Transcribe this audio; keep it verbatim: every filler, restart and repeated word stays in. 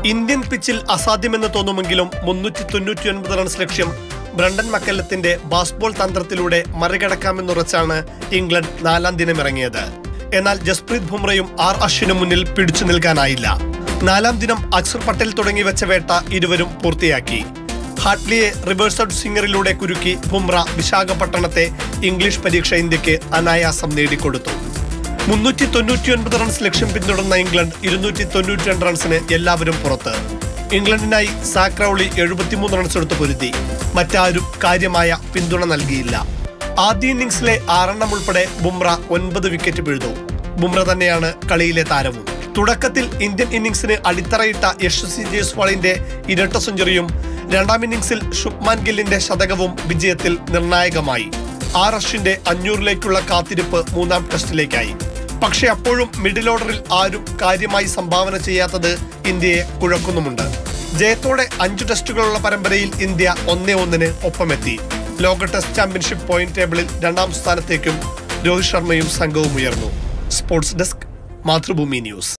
Indian പിച്ചിൽ അസാധ്യമെന്ന് തോന്നുമെങ്കിലും മുന്നൂറ്റി തൊണ്ണൂറ്റി ഒൻപത് റൺസ് ലക്ഷ്യം ബ്രണ്ടൻ മക്കല്ലത്തിന്റെ ബാസ്ബോൾ തന്ത്രത്തിലൂടെ മറികടക്കാമെന്നുറച്ചാണ് ഇംഗ്ലണ്ട് നാലാം ദിനമിറങ്ങിയത്. എന്നാൽ ജസ്പ്രീത് ബുംറയും ആർ അശ്വിനും മുന്നിൽ പിടിച്ചു നിൽക്കാനായില്ല. നാലാം ദിനം അക്സർ പട്ടേൽ തുടങ്ങി വെച്ച വേട്ട ഇരുവരും പൂർത്തിയാക്കി. ഹാട്ട്ലിയെ റിവേഴ്സ് ഔട്ട് സിംഗറിലൂടെ കുരുക്കി ബുംറ വിശാഖപട്ടണത്തെ ഇംഗ്ലീഷ് പരീക്ഷ ഇന്ത്യക്ക് അനായാസം നേടിക്കൊടുത്തു. മുന്നൂറ്റി തൊണ്ണൂറ്റി ഒൻപത് റൺസ് ലക്ഷ്യം പിന്തുടർന്ന ഇംഗ്ലണ്ട് ഇരുന്നൂറ്റി തൊണ്ണൂറ്റി രണ്ട് റൺസിന് എല്ലാവരും പുറത്ത്. ഇംഗ്ലണ്ടിനായി സാക് റൗളി എഴുപത്തിമൂന്ന് റൺസ് എടുത്ത് പൊരുതി. മറ്റാരും കാര്യമായ പിന്തുണ നൽകിയില്ല. ആദ്യ ഇന്നിംഗ്സിലെ ആറെണ്ണം ഉൾപ്പെടെ ബുംറ ഒൻപത് വിക്കറ്റ് പിഴുതു. ബുംറ തന്നെയാണ് കളിയിലെ താരവും. തുടക്കത്തിൽ ഇന്ത്യൻ ഇന്നിംഗ്സിന് അടിത്തറയിട്ട യശസ്വി ജയ്സ്വാളിന്റെ ഇരട്ട സെഞ്ചുറിയും രണ്ടാം ഇന്നിംഗ്സിൽ ശുഭ്മാൻ ഗില്ലിന്റെ ശതകവും വിജയത്തിൽ നിർണായകമായി. ആർ അശ്വിന്റെ അഞ്ഞൂറിലേക്കുള്ള കാത്തിരിപ്പ് മൂന്നാം ടെസ്റ്റിലേക്കായി. പക്ഷെ അപ്പോഴും മിഡിൽ ഓർഡറിൽ ആരും കാര്യമായി സംഭാവന ചെയ്യാത്തത് ഇന്ത്യയെ കുഴക്കുന്നുമുണ്ട്. ജയത്തോടെ അഞ്ചു ടെസ്റ്റുകളുള്ള പരമ്പരയിൽ ഇന്ത്യ ഒന്നേ ഒന്നിന് ഒപ്പമെത്തി. ലോക ടെസ്റ്റ് ചാമ്പ്യൻഷിപ്പ് പോയിന്റ് ടേബിളിൽ രണ്ടാം സ്ഥാനത്തേക്കും രോഹിത് ശർമ്മയും സംഘവും ഉയർന്നു. Sports desk, Mathrubhumi news.